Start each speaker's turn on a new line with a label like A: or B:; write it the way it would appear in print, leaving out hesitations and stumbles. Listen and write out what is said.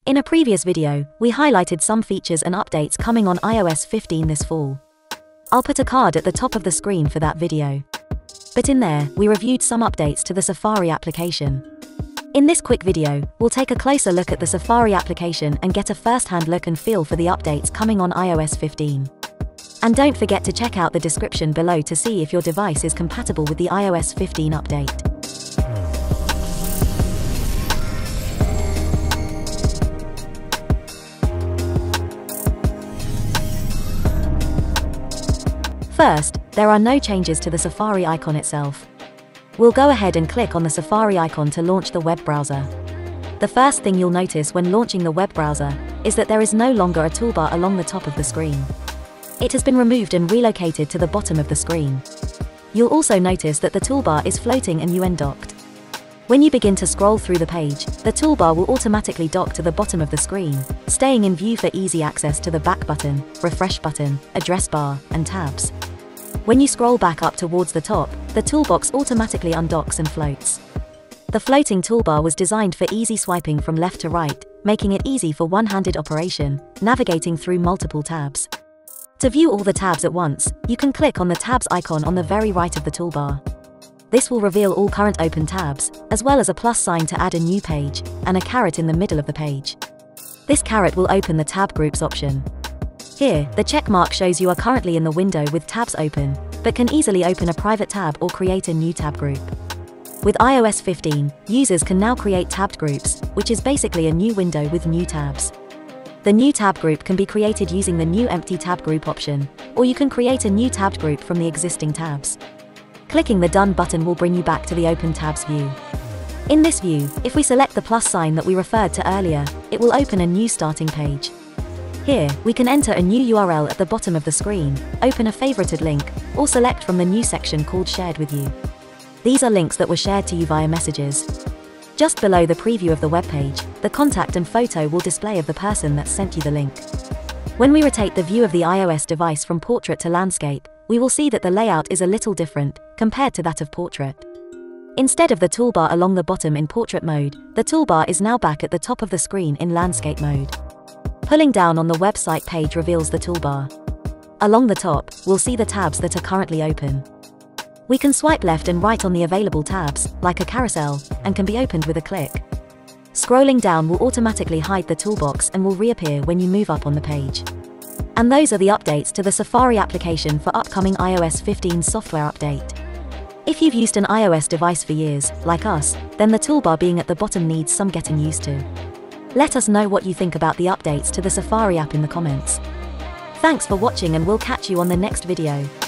A: In a previous video, we highlighted some features and updates coming on iOS 15 this fall. I'll put a card at the top of the screen for that video. But in there, we reviewed some updates to the Safari application. In this quick video, we'll take a closer look at the Safari application and get a first-hand look and feel for the updates coming on iOS 15. And don't forget to check out the description below to see if your device is compatible with the iOS 15 update. First, there are no changes to the Safari icon itself. We'll go ahead and click on the Safari icon to launch the web browser. The first thing you'll notice when launching the web browser is that there is no longer a toolbar along the top of the screen. It has been removed and relocated to the bottom of the screen. You'll also notice that the toolbar is floating and undocked. When you begin to scroll through the page, the toolbar will automatically dock to the bottom of the screen, staying in view for easy access to the back button, refresh button, address bar, and tabs. When you scroll back up towards the top, the toolbox automatically undocks and floats. The floating toolbar was designed for easy swiping from left to right, making it easy for one-handed operation, navigating through multiple tabs. To view all the tabs at once, you can click on the tabs icon on the very right of the toolbar. This will reveal all current open tabs, as well as a plus sign to add a new page, and a caret in the middle of the page. This caret will open the tab groups option. Here, the check mark shows you are currently in the window with tabs open, but can easily open a private tab or create a new tab group. With iOS 15, users can now create tabbed groups, which is basically a new window with new tabs. The new tab group can be created using the new empty tab group option, or you can create a new tabbed group from the existing tabs. Clicking the Done button will bring you back to the Open Tabs view. In this view, if we select the plus sign that we referred to earlier, it will open a new starting page. Here, we can enter a new URL at the bottom of the screen, open a favorited link, or select from the new section called Shared with You. These are links that were shared to you via messages. Just below the preview of the web page, the contact and photo will display of the person that sent you the link. When we rotate the view of the iOS device from portrait to landscape, we will see that the layout is a little different compared to that of portrait. Instead of the toolbar along the bottom in portrait mode, the toolbar is now back at the top of the screen in landscape mode. Pulling down on the website page reveals the toolbar. Along the top, we'll see the tabs that are currently open. We can swipe left and right on the available tabs, like a carousel, and can be opened with a click. Scrolling down will automatically hide the toolbox and will reappear when you move up on the page. And those are the updates to the Safari application for upcoming iOS 15 software update. If you've used an iOS device for years, like us, then the toolbar being at the bottom needs some getting used to. Let us know what you think about the updates to the Safari app in the comments. Thanks for watching and we'll catch you on the next video.